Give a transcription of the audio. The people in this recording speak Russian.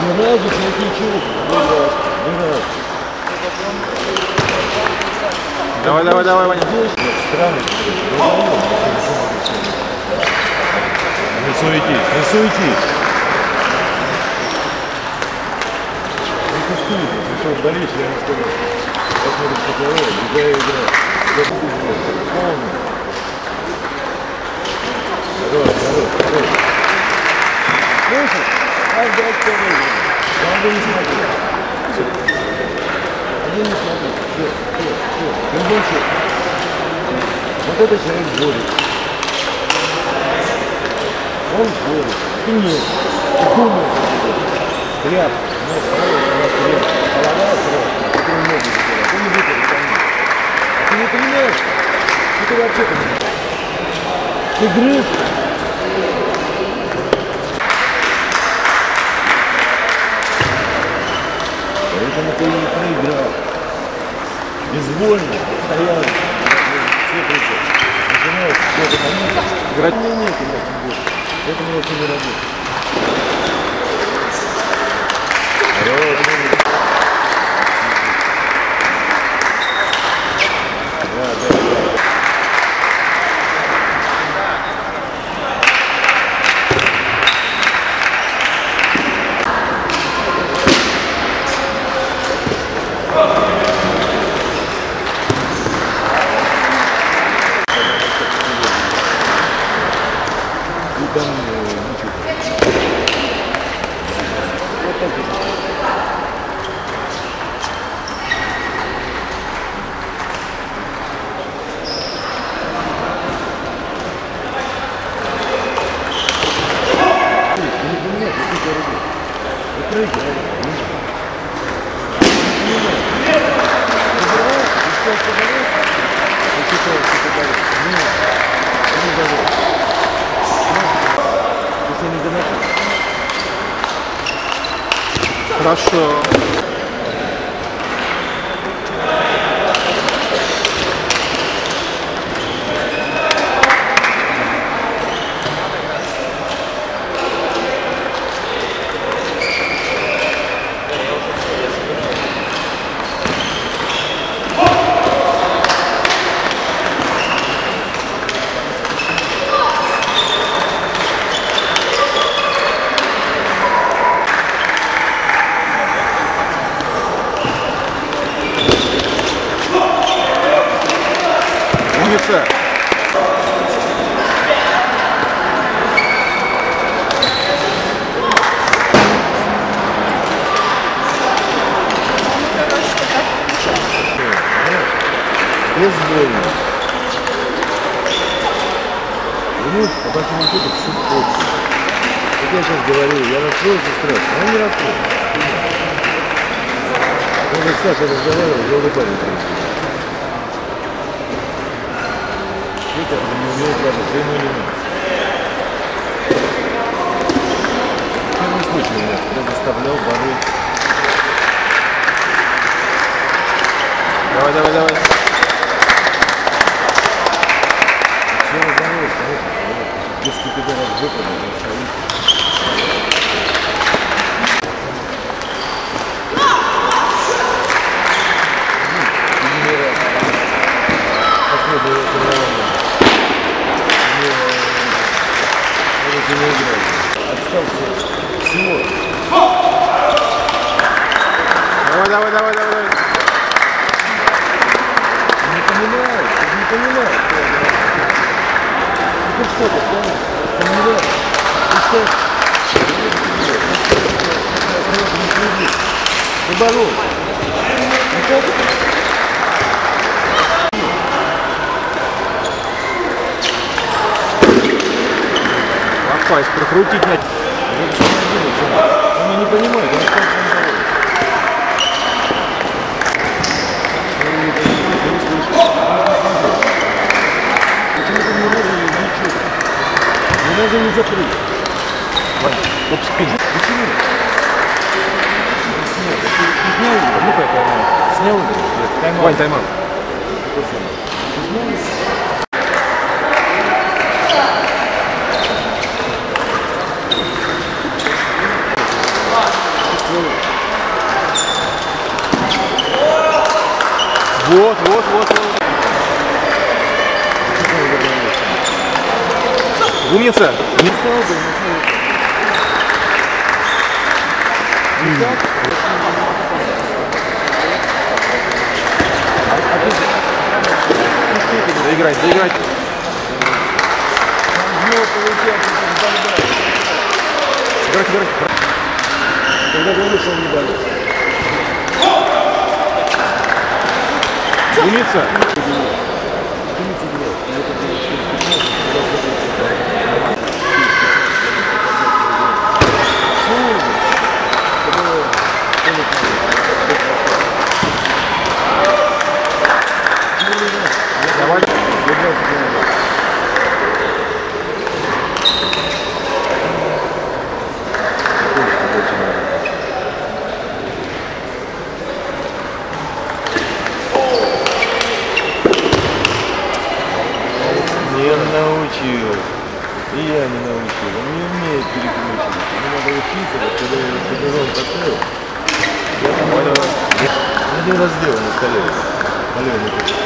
разу нет ничего. Давай, давай, давай, Ваня. Странно. Не суетись, не суетись. Не пустуй, если отдались, я не скажу. Посмотрим, что делает, другая игра. Полный. Давай, давай, давай. Слушай, каждый раз первый. Надо не смотреть. Один не смотреть. Все. Другой счет. Вот это человек борет. Он борет. Ты нет. Ты думаешь. Тряп. Ну, тряп. Голова тряп. Который ноги закрывает. Ты не выпадешь ко мне. Ты не понимаешь? Что ты вообще понимаешь? Ты грыз. Поэтому ты не проиграл. Безвольно, постоянно. Все кричат. Начинаешь что-то понять. Играть нет, поэтому вообще не работает. Да. И там ничего. Вот так вот. Не понимаешь, что ты делаешь? Ты проиграешь. Хорошо. Умница. Безвольно. Ему по большому счету все хочется. Вот я сейчас говорю, я раскроюсь и страшно. Он не раскроется. Он с Сашей разговаривал, я улыбаюсь. Виктор не умеет даже прямой линии. В первом случае я заставлял бороть. Давай. Все разорвалось, конечно. Если ты раз выпадал, то стоит. Последнее соревнование. Не играли. Остался всего. Давай. Не понимаешь. Ты что ты, понял? Ты не веришь. Ты что? Ты боролся. Лопасть, прокрутить на... Он не понимает, он что не можно не закрыть. Топ спин. Почему? Снял? Вань, тайм-аут. Вот, вот, вот, вот. Умница. Доиграть, доиграть. Играть, играть. Когда говоришь, он не дали. Умница. Давай. Не научил. И я не научил. Он не умеет перекручивать. Ему надо учиться, когда я бедерон поставил. Я там один раз сделал на столе. Полевник.